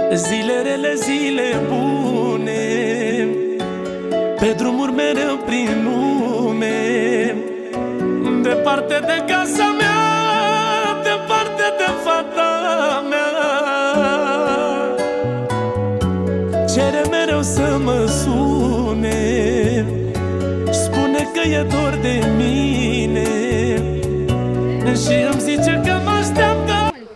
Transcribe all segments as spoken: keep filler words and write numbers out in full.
Zile rele, zile bune, pe drumuri mereu prin lume, departe de casa mea, departe de fata mea. Cere mereu să mă sune, spune că e dor de mine și îmi zice că mă așteaptă.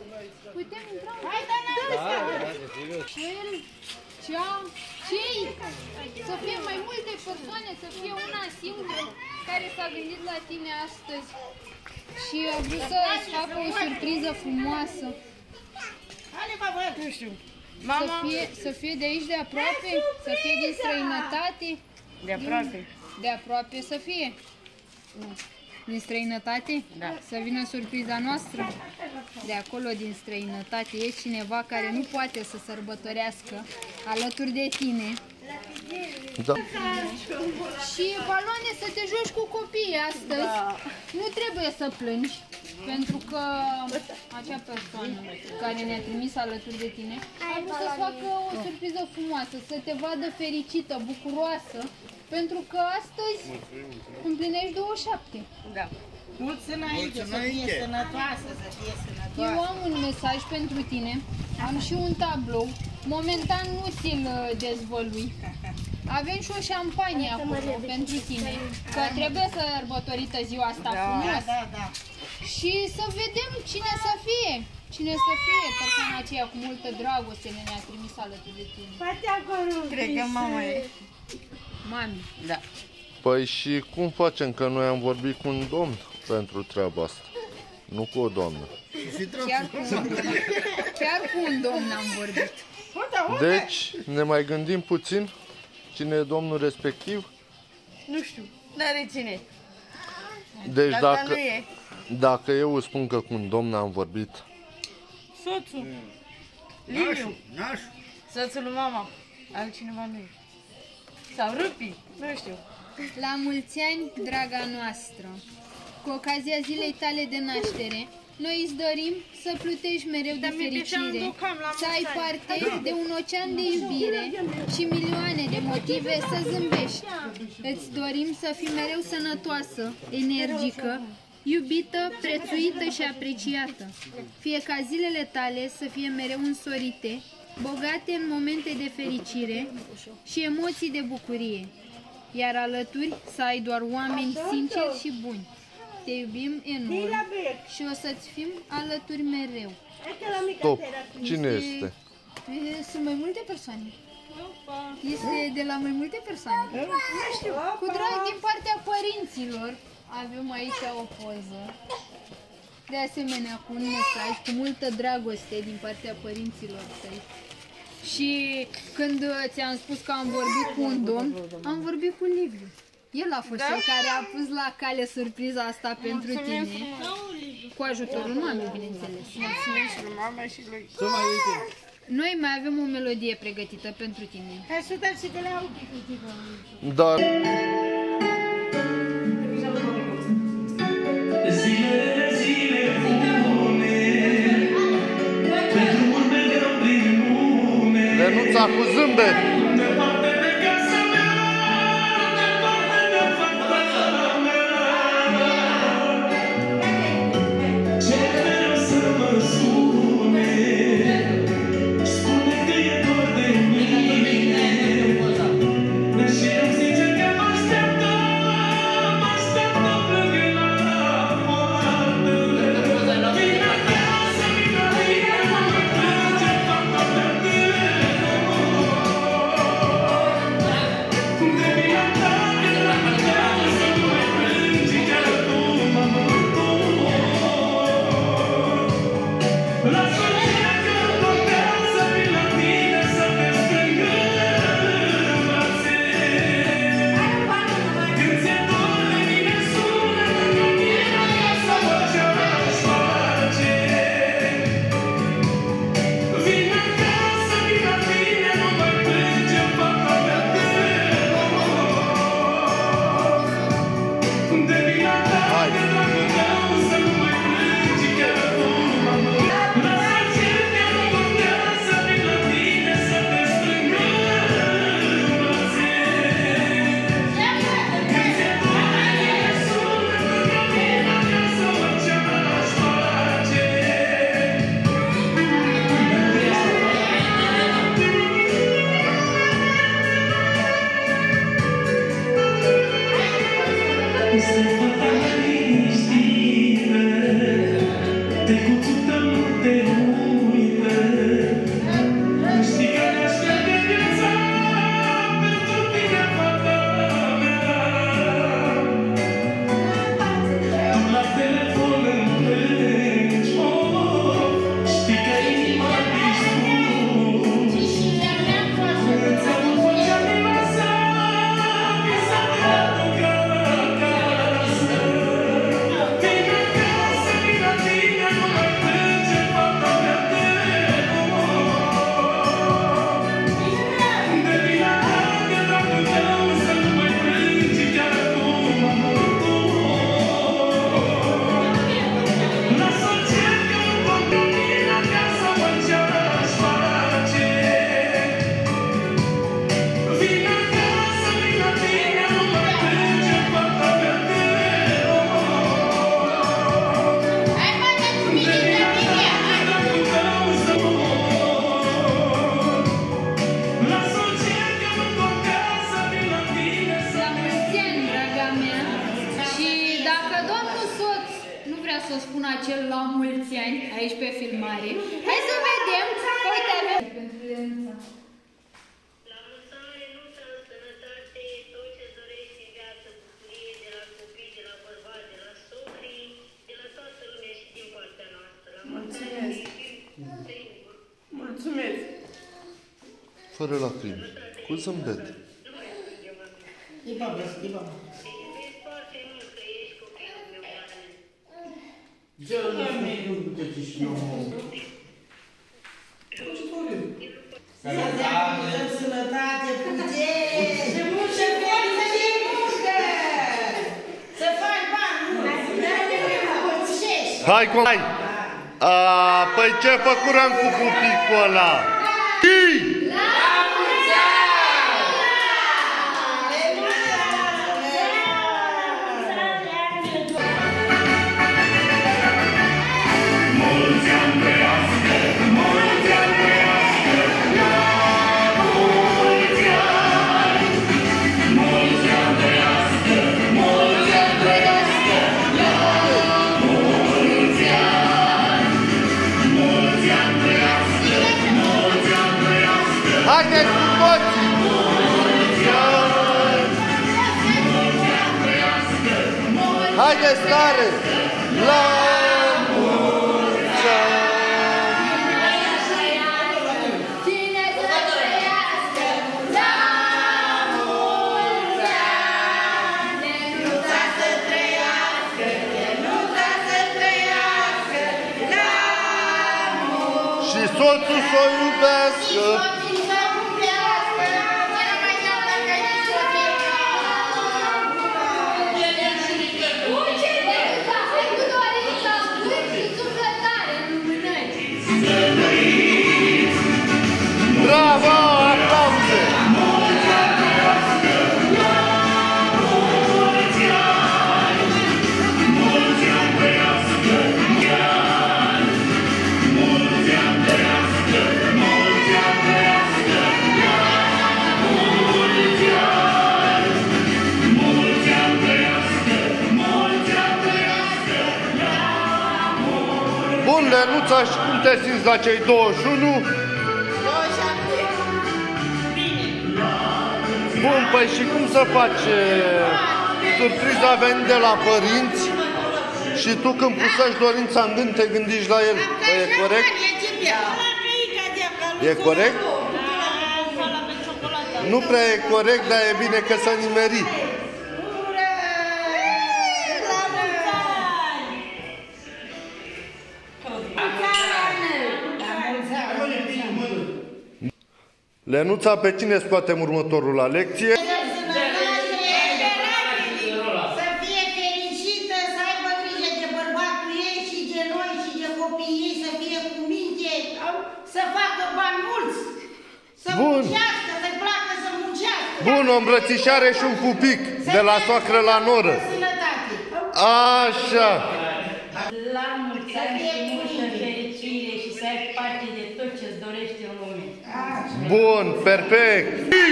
Să fie mai multe persoane, să fie una singură care s-a gândit la tine astăzi și a vrut să-ți facă o surpriză frumoasă. Să fie, să fie de aici de aproape, să fie din străinătate. De aproape. De aproape să fie. Din străinătate? Da. Să vină surpriza noastră. De acolo, din străinătate, e cineva care nu poate să sărbătorească alături de tine. Da. Și baloane, să te joci cu copiii astăzi. Da. Nu trebuie să plângi, pentru că acea persoană care ne-a trimis alături de tine a vrut să facă o surpriză frumoasă, să te vadă fericită, bucuroasă, pentru că astăzi împlinești douăzeci și șapte. Da. Mulți înainte, să fie sănătoasă, să fie sănătoasă. Eu am un mesaj pentru tine, am și un tablou, momentan nu ți-l dezvălui. Avem și o șampanie acolo pentru tine, că trebuie să sărbătorită ziua asta da, frumos. Da, da. Și să vedem cine să fie, cine să fie persoana aceea cu multă dragoste ne-a trimis alături de tine. Cred că mama e. Mami. Da. Păi și cum facem, că noi am vorbit cu un domn pentru treaba asta, nu cu o doamnă. Chiar cu un domn, chiar cu un domn am vorbit. Deci, ne mai gândim puțin cine e domnul respectiv? Nu știu, n-are cine. Deci Dacă, dacă, nu e. dacă eu îți spun că cu un domn am vorbit, Soțul. Liviu. Soțul lui mama. Altcineva nu e. Sau Rupi. Nu știu. La mulți ani, draga noastră, cu ocazia zilei tale de naștere, noi îți dorim să plutești mereu de fericire, să ai parte de un ocean de iubire și milioane de motive să zâmbești. Îți dorim să fii mereu sănătoasă, energică, iubită, prețuită și apreciată. Fie ca zilele tale să fie mereu însorite, bogate în momente de fericire și emoții de bucurie, iar alături să ai doar oameni sinceri și buni. Te iubim enorm și o să-ți fim alături mereu. stop, cine este? Sunt mai multe persoane. Este de la mai multe persoane. Cu drag din partea părinților. Avem aici o poză. De asemenea, cu un mesaj, cu multă dragoste din partea părinților tăi. Și când ți-am spus că am vorbit cu un domn, am vorbit cu Liviu. El a fost da? cel care a pus la cale surpriza asta pentru tine. Cu ajutorul mamei, bineînțeles. Mulțumesc lui mama și lui. Noi mai avem o melodie pregătită pentru tine. Hai să dați și de la ochi. Dar... Zile, zile bune, pe drumuri mereu prin lume, Lenuța cu zâmbet! departe de casa mea, departe de fata mea. Cere mereu să mă sune, spune că e dor de mine și îmi zice că mă așteaptă, mă așteaptă plângând la poartă. Vine acasă, vine, vine, mă plânge fata mea tânără. Mulțumesc. Fără lacrimi, cu zâmbet. E babă, e babă. Sănătate, putere și multă viață și muncă! Să faci bani, nu? Hai, cum hai! A, păi ce făcurăm cu pupicul ăla? Haideți cu toții! Haideți tare! La mulți ani! Cine să trăiască la mulți ani! Nenuța să trăiască, Nenuța să trăiască la mulți ani! Și soțul să o iubească! Bravo! Aplauze! Bun, Lenuța, și cum te simți la cei douăzeci și unu? Bun, păi și cum să faci? Surpriza a venit de la părinți și tu când pusești dorința în gând te gândești la el. Păi e corect? E corect? Nu prea e corect, dar e bine că s-a nimerit. Lenuța, pe cine scoatem următorul la lecție? Să fie fericită, să aibă grijă de bărbatul ei și de noi și de copiii ei, să fie cu minte, să facă bani mulți, să muncească, să-i placă să muncească. Bun, o îmbrățișare și un pupic de la soacră la noră. Așa. La mulți ani și multă fericire și să ai parte de tot ce-ți dorești în lume. Bun, perfect.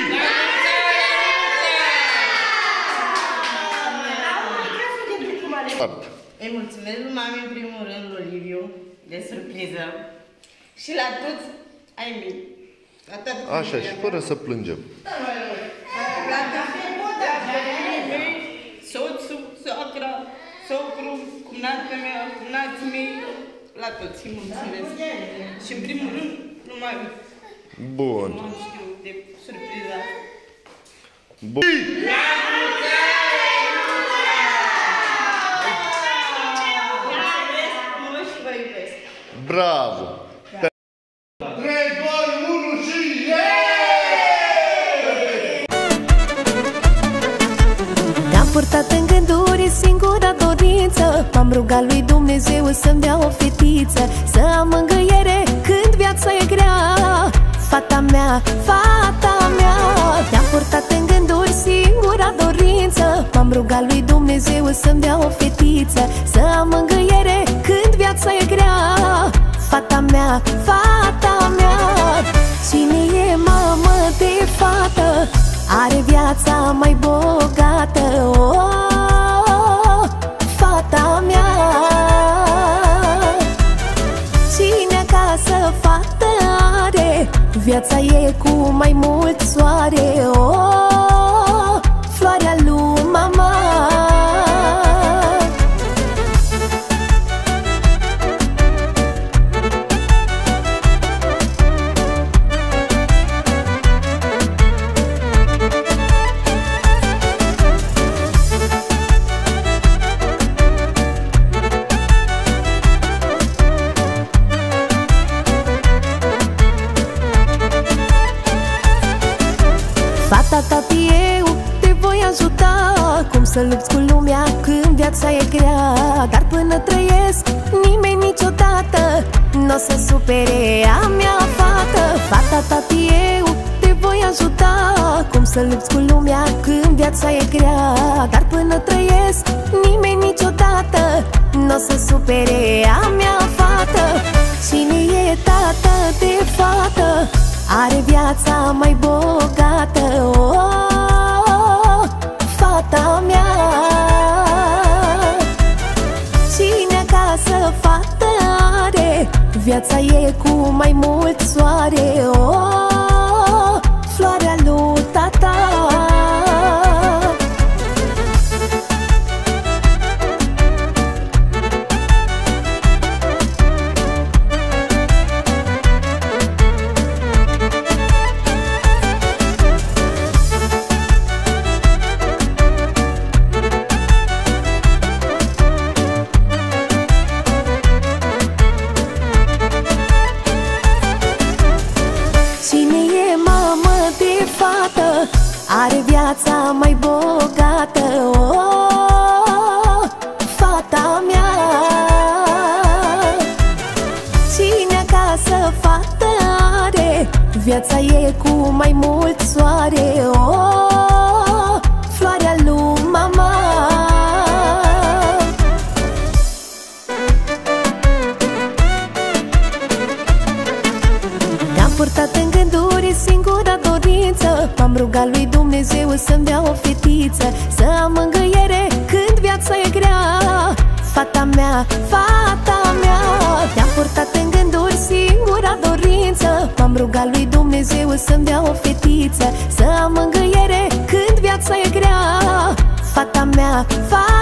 Îi mulțumesc lui mami în primul rând, lui Liviu, de surpriză. Și la toți ai mei. Așa, și fără să plângem. La toți mei, soțul, soacra, socru, cumnata mea, cumnații mei, la toți îi mulțumesc. Și în primul rând, numai Bun. nu știu de surpriza. Bun. Bravo! trei, doi, unu și Te-am purtat în gânduri singura dorință. M-am rugat lui Dumnezeu să-mi dea o fetiță, să am mângâiere când viața e grea. Fata mea, fata mea. Te-am purtat în gânduri singura dorință. M-am rugat lui Dumnezeu să-mi dea o fetiță, să am mângâiere când viața e grea. Fata mea, fata mea. Cine e mamă de fată are viața mai bogată. Oh, fata mea. Cine acasă fată are, viața e cu mai mult soare. Oh, floarea lui mama. să lupți cu lumea când viața e grea. Dar până trăiesc, nimeni niciodată n-o să supere a mea fată. Fata ta, eu te voi ajuta. Cum să lupți cu lumea când viața e grea. Dar până trăiesc, nimeni niciodată n-o să supere a mea fată. Cine e tată de fată are viața mai bogată. Oh, fata mea. Cine acasă fată are viața e cu mai mult soare. Oh, floarea lui tata. Are viața mai bogată. Oh, fata mea. Cine acasă fată are viața e cu mai mult soare. Oh, floarea lui mama. Te-am purtat în gânduri, singura dorință. M-am rugat lui Dumnezeu să-mi dea o fetiță, să am mângâiere când viața e grea. Fata mea, fata mea. Te-am purtat în gânduri, singura dorință. M-am rugat lui Dumnezeu să-mi dea o fetiță, să am mângâiere când viața e grea. Fata mea, fata